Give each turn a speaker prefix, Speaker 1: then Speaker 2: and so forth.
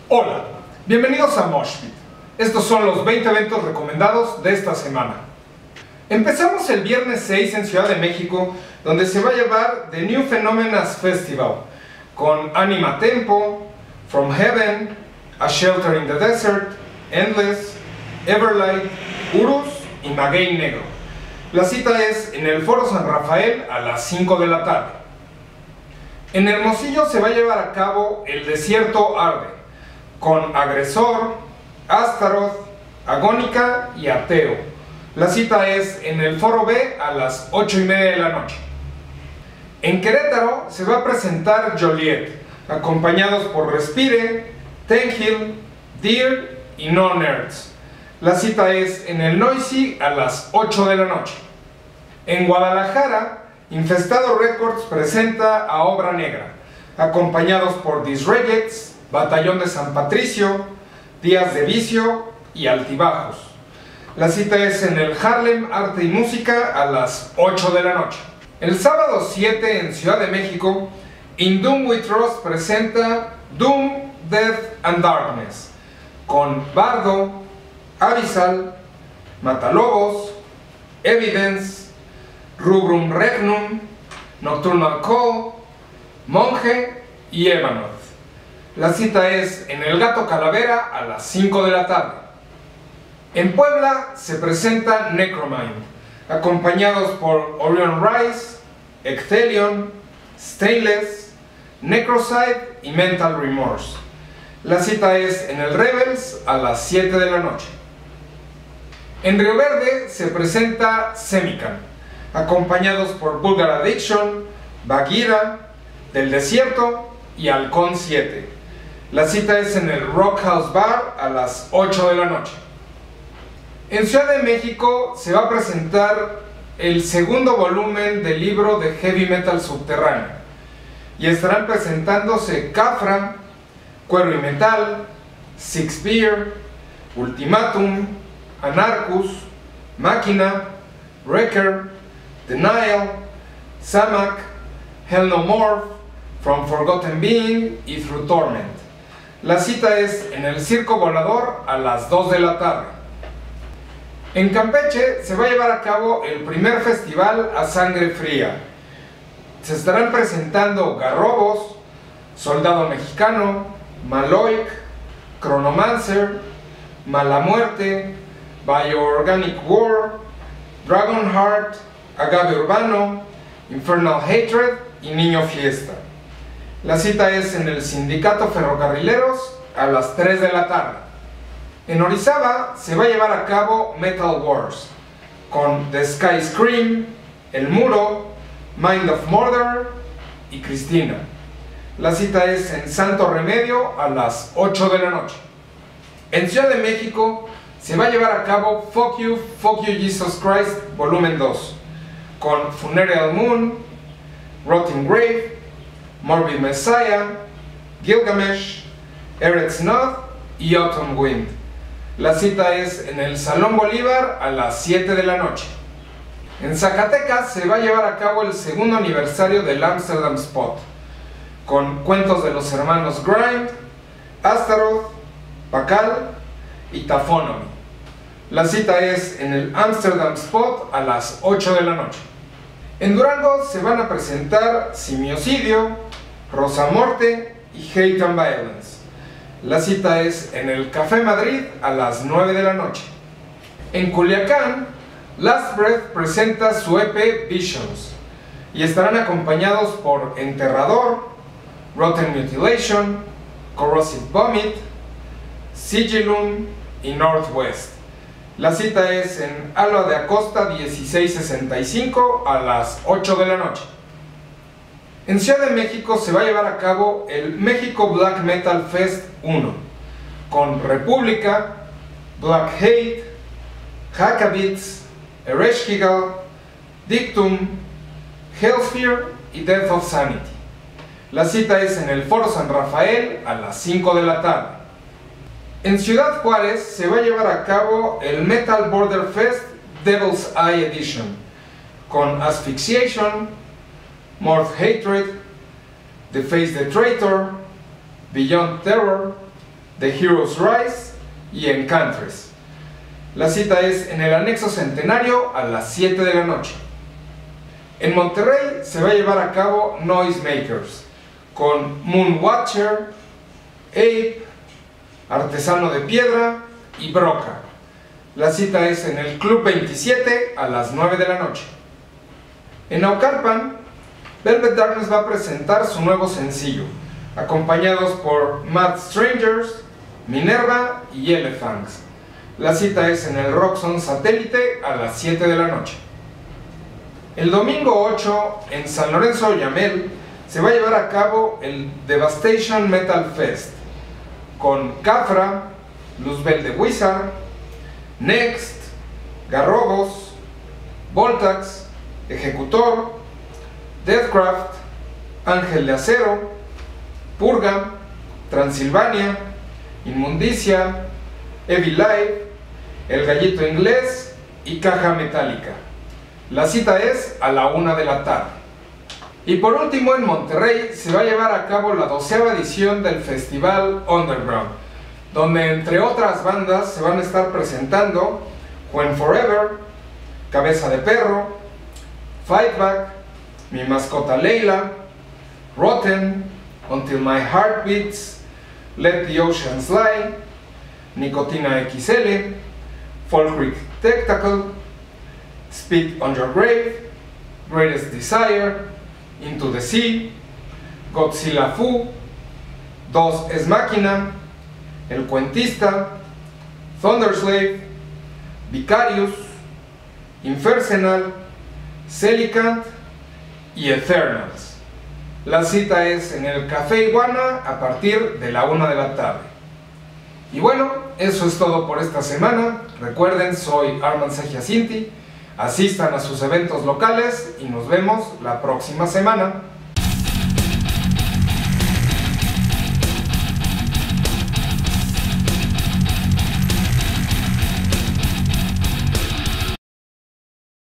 Speaker 1: Hola, bienvenidos a Mosh Pit. Estos son los 20 eventos recomendados de esta semana. Empezamos el viernes 6 en Ciudad de México, donde se va a llevar The New Phenomenas Festival, con Anima Tempo, From Heaven, A Shelter in the Desert, Endless, Everlight, Urus y Maguey Negro. La cita es en el Foro San Rafael a las 5 de la tarde. En Hermosillo se va a llevar a cabo El Desierto Arde, con Agresor, Astaroth, Agónica y Ateo. La cita es en el Foro B a las 8:30 de la noche. En Querétaro se va a presentar Joliet, acompañados por Respire, Tenhill, Deer y No Nerds. La cita es en el Noisy a las 8 de la noche. En Guadalajara, Infestado Records presenta a Obra Negra, acompañados por Disreggets, Batallón de San Patricio, Días de Vicio y Altibajos. La cita es en el Harlem Arte y Música a las 8 de la noche. El sábado 7 en Ciudad de México, In Doom We Trust presenta Doom, Death and Darkness, con Bardo, Abyssal, Matalobos, Evidence, Rubrum Regnum, Nocturnal Call, Monje y Evanoth. La cita es en el Gato Calavera a las 5 de la tarde. En Puebla se presenta Necromind, acompañados por Orion Rise, Ecthelion, Stainless, Necrocide y Mental Remorse. La cita es en el Rebels a las 7 de la noche. En Río Verde se presenta Semican, acompañados por Vulgar Addiction, Bagheera, Del Desierto y Halcón 7. La cita es en el Rock House Bar a las 8 de la noche. En Ciudad de México se va a presentar el segundo volumen del libro de Heavy Metal Subterráneo y estarán presentándose Cafra, Cuero y Metal, Six Beer, Ultimatum, Anarchus, Máquina, Wrecker, Denial, Samak, Hell No More, From Forgotten Being y Through Torment. La cita es en el Circo Volador a las 2 de la tarde. En Campeche se va a llevar a cabo el primer festival A Sangre Fría. Se estarán presentando Garrobos, Soldado Mexicano, Maloic, Chronomancer, Mala Muerte, Bioorganic War, Dragonheart, Agave Urbano, Infernal Hatred y Niño Fiesta. La cita es en el Sindicato Ferrocarrileros a las 3 de la tarde. En Orizaba se va a llevar a cabo Metal Wars, con The Sky Scream, El Muro, Mind of Murder y Cristina. La cita es en Santo Remedio a las 8 de la noche. En Ciudad de México se va a llevar a cabo Fuck You Jesus Christ Volumen 2, con Funereal Moon, Rotting Grave, Morbid Messiah, Gilgamesh, Eretz Nod y Autumn Wind. La cita es en el Salón Bolívar a las 7 de la noche. En Zacatecas se va a llevar a cabo el segundo aniversario del Amsterdam Spot, con cuentos de los hermanos Grind, Astaroth, Pakal y Taphonomy. La cita es en el Amsterdam Spot a las 8 de la noche. En Durango se van a presentar Simiocidio, Rosa Morte y Hate and Violence. La cita es en el Café Madrid a las 9 de la noche. En Culiacán, Last Breath presenta su EP Visions y estarán acompañados por Enterrador, Rotten Mutilation, Corrosive Vomit, Sigillum y Northwest. La cita es en Alba de Acosta 1665 a las 8 de la noche. En Ciudad de México se va a llevar a cabo el México Black Metal Fest 1, con República, Black Hate, Hackabits, Ereshkigal, Dictum, Hellsphere y Death of Sanity. La cita es en el Foro San Rafael a las 5 de la tarde. En Ciudad Juárez se va a llevar a cabo el Metal Border Fest Devil's Eye Edition, con Asphyxiation, Morph Hatred, The Face the Traitor, Beyond Terror, The Heroes Rise y Enchantress. La cita es en el Anexo Centenario a las 7 de la noche. En Monterrey se va a llevar a cabo Noisemakers con Moonwatcher, Ape, Artesano de Piedra y Broca. La cita es en el Club 27 a las 9 de la noche. En Naucalpan, Velvet Darkness va a presentar su nuevo sencillo, acompañados por Mad Strangers, Minerva y Elephants. La cita es en el Roxon Satélite a las 7 de la noche. El domingo 8, en San Lorenzo Oyamel, se va a llevar a cabo el Devastation Metal Fest, con Cafra, Luzbel de Wizard, Next, Garrobos, Voltax, Ejecutor, Deathcraft, Ángel de Acero, Purga, Transilvania, Inmundicia, Evil Life, El Gallito Inglés y Caja Metálica. La cita es a la 1 de la tarde. Y por último, en Monterrey se va a llevar a cabo la 12ª edición del Festival Underground, donde entre otras bandas se van a estar presentando When Forever, Cabeza de Perro, Fightback, Mi Mascota Leila, Rotten, Until My Heart Beats, Let the Ocean Slide, Nicotina XL, Fall Creek Spectacle, Speak on Your Grave, Greatest Desire, Into the Sea, Godzilla Fu, Dos es Máquina, El Cuentista, Thunderslave, Vicarious, Infersenal, Celicant y Eternals. La cita es en el Café Iguana a partir de la 1 de la tarde. Y bueno, eso es todo por esta semana. Recuerden, soy Arman Segiacinti. Asistan a sus eventos locales y nos vemos la próxima semana.